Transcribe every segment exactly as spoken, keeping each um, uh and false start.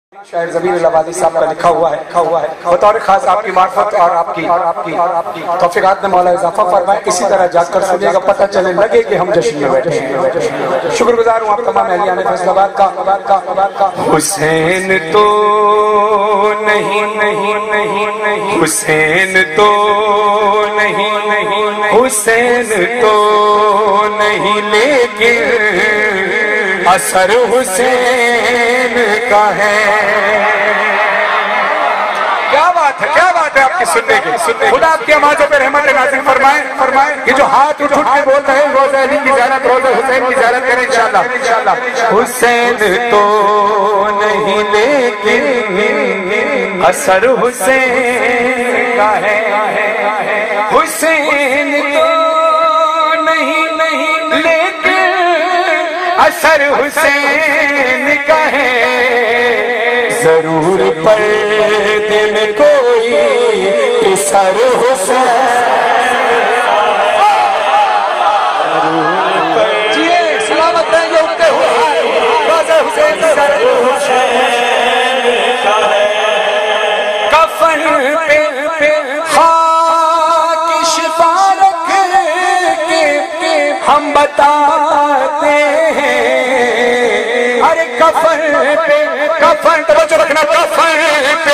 شاعر ضمیر الآبادی صاحب کا لکھا ہوا ہے لکھا ہوا ہے بطور خاص آپ کی معرفت اور آپ کی توفیقات میں مولا اضافہ فرمائے. اسی طرح جا کر سنیے گا, پتہ چلے لگے کہ ہم جشن میں بیٹھے ہیں. شکر گزار ہوں آپ تمام اہلیان فیصل آباد کا. حسین تو نہیں نہیں نہیں نہیں حسین تو نہیں نہیں حسین تو نہیں لیکن اثر حسین کا ہے. کیا بات ہے, کیا بات ہے آپ کی سننے کی. خدا آپ کی آوازوں پہ رحمت نازل فرمائے فرمائے یہ جو ہاتھ اٹھ اٹھ کے بول رہے ہیں روزہ علی کی زیارت, روزہ حسین کی زیارت کریں انشاءاللہ. حسین تو نہیں لیکن اثر حسین کا ہے. حسین تو نہیں نہیں لیکن اثر حسین کا ہے. ضرور پردے میں کوئی اثر حسین. جی سلامت رہیں گے اٹھتے ہوئے. روزہ حسین اثر حسین کا ہے. کفن پہ خاک شفا رکھ کے ہم بتاتے ہیں. ارے کفن پہ کفن توجہ رکھنا, کفن پہ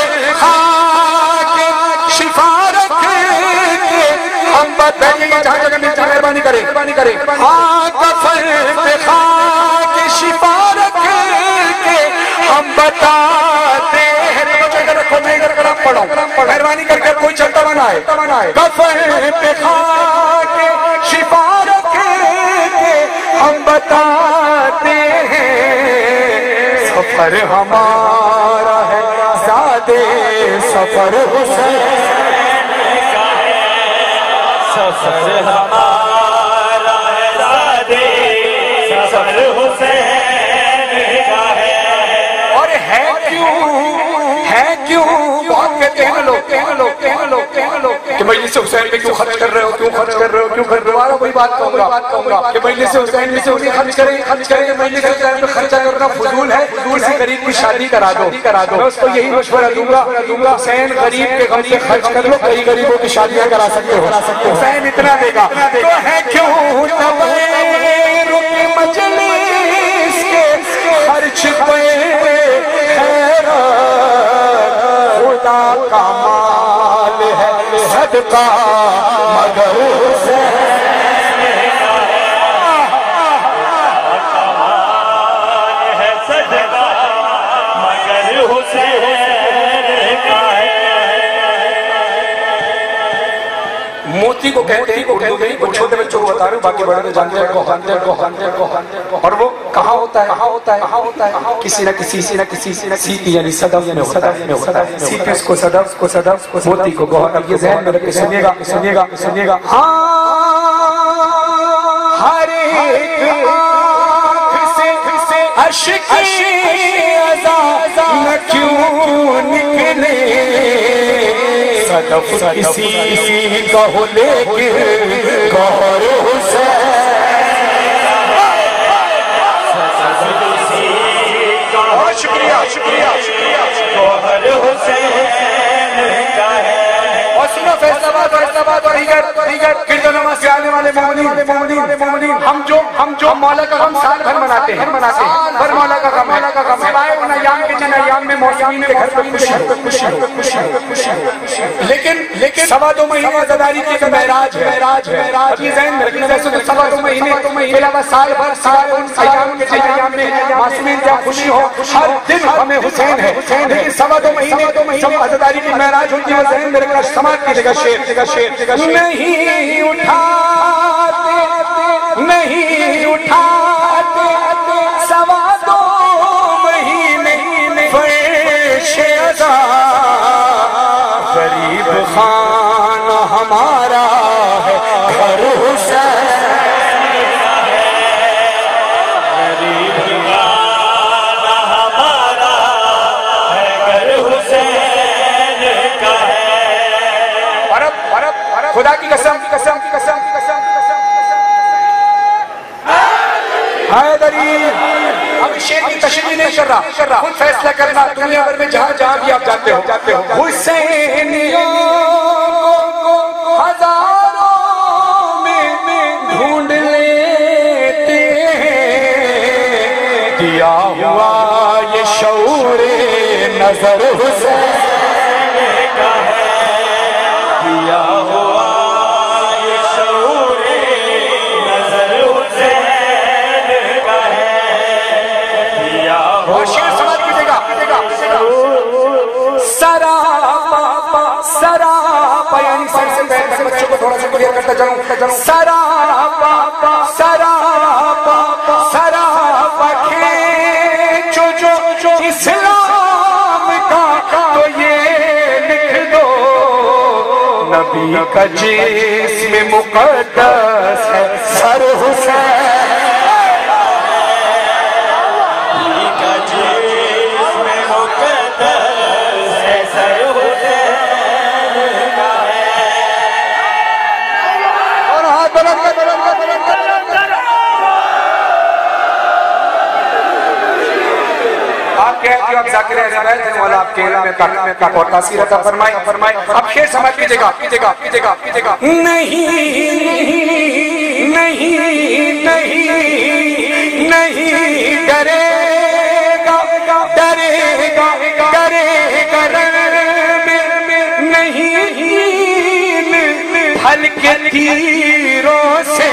خاک شفا رکھ کے ہم بتائیں گے. جہاں جگہ ملتا مہربانی کرے مہربانی کرے ہاں کفن پہ خاک شفا رکھ کے ہم بتاتے ہیں. توجہ رکھو, نہیں کر کر آپ پڑھو مہربانی کر کے کوئی چلتا بنا ہے. کفن پہ خاک شفا رکھ کے ہم بتاتے ہیں. سفر ہمارا ہے زادے سفر حسین کا ہے. سفر ہمارا ہے زادے سفر حسین کا ہے. اور ہے کیوں ہے کیوں بہت کہتے ہیں لوگ کہنے لوگ کہنے لوگ کہنے لوگ کہ مجلس حسین میں کیوں خرچ کر رہے ہو کیوں خرچ کر رہے ہو کیوں کر رہے ہو. وہی بات کہوں گا بات کہوں گا کہ مجلس حسین میں سے انہیں خرچ کریں خرچ کریں. مجلس حسین میں خرچہ کرنا فضول ہے. کسی غریب کی شادی کرا دو کرا دو. میں اس کو یہی مشورہ دوں گا دوں گا حسین غریب کے غم سے خرچ کر لو. کئی غریبوں کی شادیاں کرا سکتے ہو. حسین اتنا دے گا تو ہے کیوں تبیر کی مجلس کے خرچ پہ خدا کا مال ہے صدقہ مگر حسین کا ہے. صدقہ مگر حسین کا ہے. موتی کو کہتے ہیں اردو میں, وہ چھوٹے بچوں کو بتا رہے ہوں, باقی بڑے تو جانتے ہیں خواندے کو خواندے کو خواندے کو. اور وہ کہاں ہوتا ہے کہاں ہوتا ہے کہاں ہوتا ہے کسی نہ کسی سی نہ کسی سی نہ سیپی یعنی صدف یعنی صدف یعنی ہوتا ہے. سیپی اس کو صدف کو صدف کو موتی کو گوہر. اب یہ ذہن میں رکھ کے سنیے گا سنیے گا سنیے گا. ہاں ہر ایک آنکھ سے اشک عزا نہ کیوں نکلے. صدف کسی کا ہو لیکن گوہر حسین. شکریہ شکریہ شکریہ گوہر حسین کا ہے. اور سنو فیصل آباد فیصل آباد اور دیگر دیگر گرد و نما سے آنے والے مومنین مومنین مومنین ہم جو ہم جو مولا کا غم سال بھر مناتے ہیں مناتے ہیں پر مولا کا غم مولا کا غم سوائے ان ایام کے جن ایام میں موسمین کے گھر پہ خوشی ہو خوشی ہو خوشی ہو خوشی ہو. لیکن لیکن سوا دو مہینے عزاداری کی ایک معراج ہے معراج ہے. ابھی ذہن میں رکھنا ہے سوا دو مہینے کے علاوہ سال بھر سال ان ایام کے جن ایام میں معصومین جب خوشی ہو ہر دن ہمیں حسین ہے. لیکن سوا دو مہینے جب عزاداری کی معراج ہوتی ہے ذہن میں رکھنا سماعت کی جگہ شیر جگہ شیر جگہ شیر. نہیں اٹھاتے نہیں اٹھاتے سوا دو مہینے فرش عزا. غریب خانہ ہمارا ہے گھر حسین کا ہے. غریب خانہ ہمارا ہے گھر حسین کا ہے. خدا کی قسم کی قسم کی قسم کی قسم کی قسم حیدری اب شیر کی تشریح نہیں کر رہا، خود فیصلہ کرنا دنیا بھر میں جہاں جہاں بھی آپ جاتے ہو جاتے ہو حسینیوں کو ہزاروں میں ڈھونڈ لیتے ہیں، دیا ہوا یہ شعور نظر حسین کا ہے، دیا ہوا یہ شعور نظر حسین کا ہے، دیا ہوا شیر سمجھ کیجئے گا سراپا سراپا یعنی سر سے پہلے تک بچوں کو تھوڑا سا کلیئر کرتا جاؤں سراپا سراپا سراپا کھینچو جو اسلام کا تو یہ لکھ دو نبی کا جسم مقدس ہے سر حسین، نبی کا جسم مقدس ہے سر حسین کا ہے، اور ہاتھ بلند کر بلند کر بلند کر آپ کہتے ہو آپ ذاکر اہل بیت والا آپ کے علم میں تک اور تاثیر عطا فرمائے۔ اب شیر سمجھ کیجئے گا کیجئے گا کیجئے گا کیجئے گا نہیں نہیں نہیں نہیں ڈرے گا ڈرے گا ڈرے گا نہیں ہلکے تیروں سے،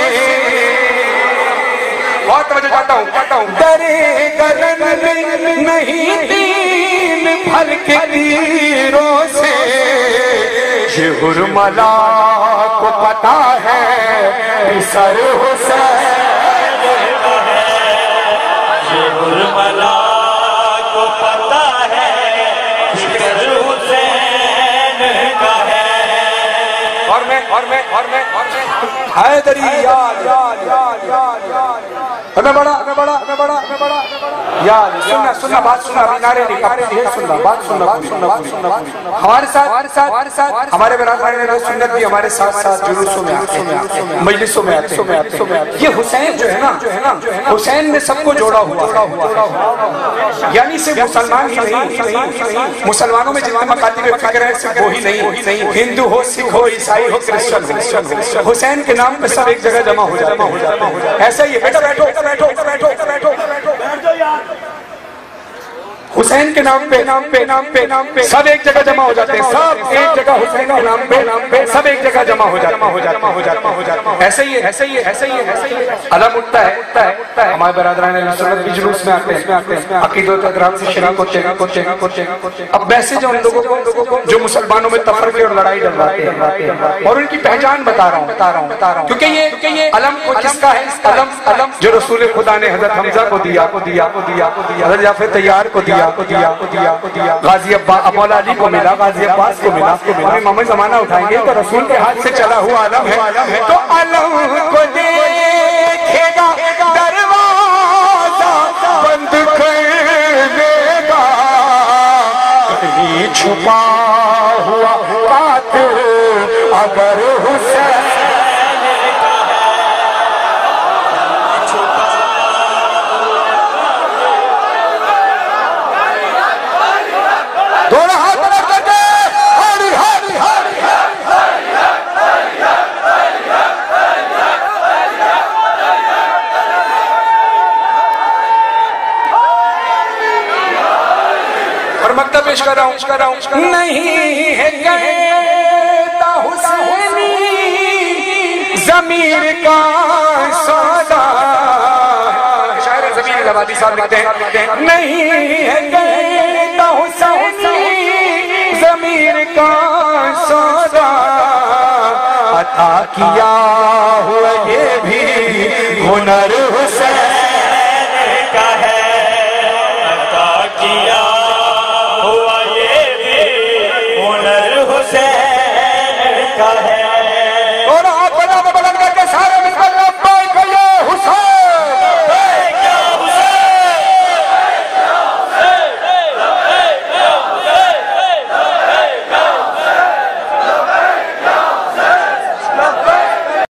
بہت توجہ چاہتا ہوں چاہتا ہوں ڈرے گا نہیں تین پھل کے تیروں سے، یہ حرملا کو پتا ہے سر حسین کا ہے، یہ حرملا کو پتا ہے سر حسین کا ہے، اور میں اور میں اور میں اور میں حیدری یاد یاد یاد یاد یاد میں بڑا میں بڑا میں بڑا میں بڑا یاد سننا سننا بات سننا ابھی نعرے نہیں کافی ہے سننا بات سننا بات سننا سننا ہمارے ساتھ ہمارے ساتھ ہمارے ساتھ ہمارے برادران نے سنت بھی ہمارے ساتھ ساتھ جلوسوں میں آتے ہیں مجلسوں میں آتے ہیں، یہ حسین جو ہے نا جو ہے نا حسین نے سب کو جوڑا ہوا، یعنی صرف مسلمان ہی نہیں، مسلمانوں میں جتنے مکاتب فکر ہیں صرف وہی نہیں، ہندو ہو سکھ ہو عیسائی ہو کرسچن ہو، حسین کے نام پہ سب ایک جگہ جمع ہو جاتے ہیں، ایسا ہی ہے بیٹھو بیٹھو بیٹھو بیٹھو بیٹھو بیٹھو یار حسین کے نام پہ نام پہ نام پہ نام پہ سب ایک جگہ جمع ہو جاتے ہیں، سب ایک جگہ حسین کے نام پہ نام پہ سب ایک جگہ جمع ہو جاتے ہیں، ایسے ہی ہے ایسے ہی ہے ایسے ہی ہے ایسے ہی ہے علم اٹھتا ہے اٹھتا ہے اٹھتا ہے، ہمارے برادران اہل سنت بھی جلوس میں آتے ہیں، عقیدت و احترام سے شریک ہوتے ہیں، اب ویسے جو ان لوگوں کو جو مسلمانوں میں تفرقے اور لڑائی ڈلواتے ہیں اور ان کی پہچان بتا رہا ہوں بتا رہا ہوں بتا رہا ہوں کیونکہ یہ علم کس کا ہے، علم علم جو رسول خدا نے حضرت حمزہ کو دیا کو دیا کو دیا کو دیا حضرت جعفر طیار کو دیا کو دیا کو دیا کو دیا غازی مولا علی کو ملا، غازی عباس کو ملا، اور امام زمانہ اٹھائیں گے تو رسول کے ہاتھ سے چلا ہوا علم ہے، تو علم کو دیکھے گا دروازہ بند کر دے گا، کہیں چھپا ہوا قاتل اگر حسین پیش کر رہا ہوں نہیں ہے کہتا حسینی ضمیر کا سودا، شاعر ضمیر الہبادی صاحب لکھتے ہیں نہیں ہے کہتا حسینی ضمیر کا سودا، عطا کیا ہوا یہ بھی ہنر